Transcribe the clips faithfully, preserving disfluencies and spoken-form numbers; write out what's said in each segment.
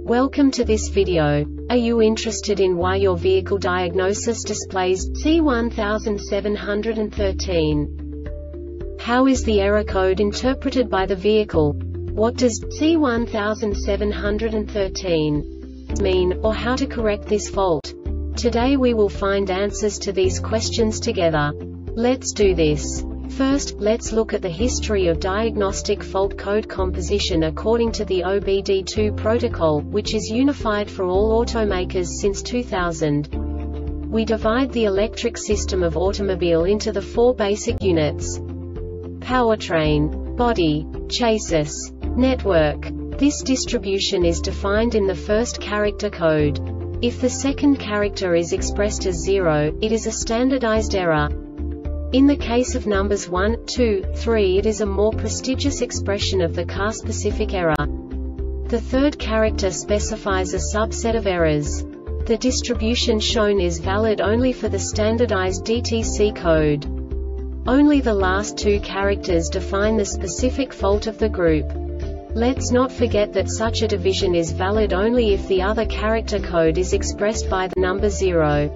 Welcome to this video. Are you interested in why your vehicle diagnosis displays C one seven one three? How is the error code interpreted by the vehicle? What does C one seven one three mean, or how to correct this fault? Today we will find answers to these questions together. Let's do this. First, let's look at the history of diagnostic fault code composition according to the O B D two protocol, which is unified for all automakers since two thousand. We divide the electric system of automobile into the four basic units: powertrain, body, chassis, network. This distribution is defined in the first character code. If the second character is expressed as zero, it is a standardized error. In the case of numbers one, two, three, it is a more prestigious expression of the car-specific error. The third character specifies a subset of errors. The distribution shown is valid only for the standardized D T C code. Only the last two characters define the specific fault of the group. Let's not forget that such a division is valid only if the other character code is expressed by the number zero.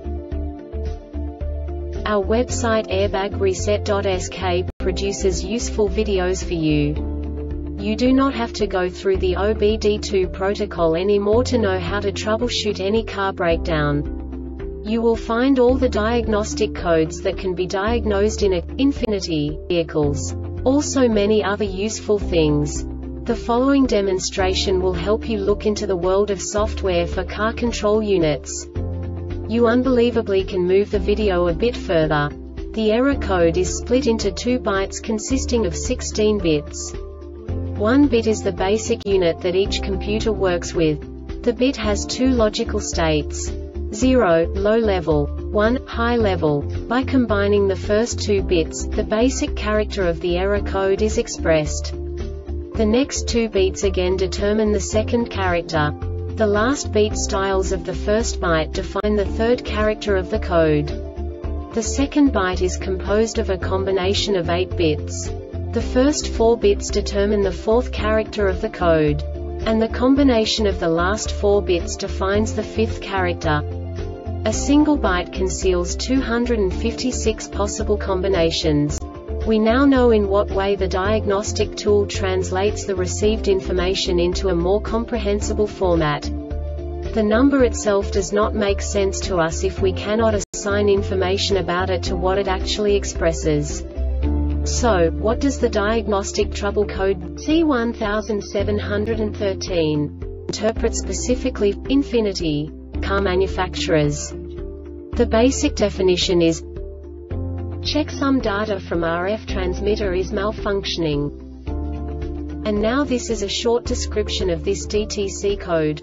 Our website airbag reset dot S K produces useful videos for you. You do not have to go through the O B D two protocol anymore to know how to troubleshoot any car breakdown. You will find all the diagnostic codes that can be diagnosed in a Infiniti vehicles. Also many other useful things. The following demonstration will help you look into the world of software for car control units. You unbelievably can move the video a bit further. The error code is split into two bytes consisting of sixteen bits. One bit is the basic unit that each computer works with. The bit has two logical states: zero, low level, one, high level. By combining the first two bits, the basic character of the error code is expressed. The next two bits again determine the second character. The last beat styles of the first byte define the third character of the code. The second byte is composed of a combination of eight bits. The first four bits determine the fourth character of the code. And the combination of the last four bits defines the fifth character. A single byte conceals two hundred fifty-six possible combinations. We now know in what way the diagnostic tool translates the received information into a more comprehensible format. The number itself does not make sense to us if we cannot assign information about it to what it actually expresses. So, what does the diagnostic trouble code C one seven one three interpret specifically for Infiniti car manufacturers? The basic definition is: checksum data from R F transmitter is malfunctioning. And now this is a short description of this D T C code.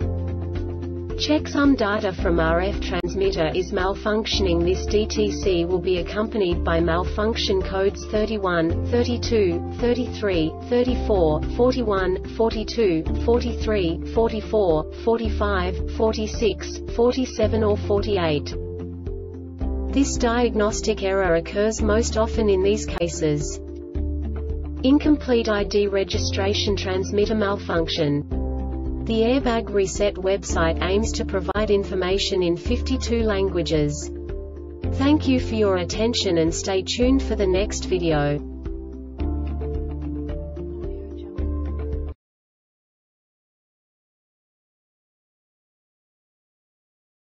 Checksum data from R F transmitter is malfunctioning. This D T C will be accompanied by malfunction codes thirty-one, thirty-two, thirty-three, thirty-four, forty-one, forty-two, forty-three, forty-four, forty-five, forty-six, forty-seven or forty-eight. This diagnostic error occurs most often in these cases: incomplete I D registration, transmitter malfunction. The Airbag Reset website aims to provide information in fifty-two languages. Thank you for your attention and stay tuned for the next video.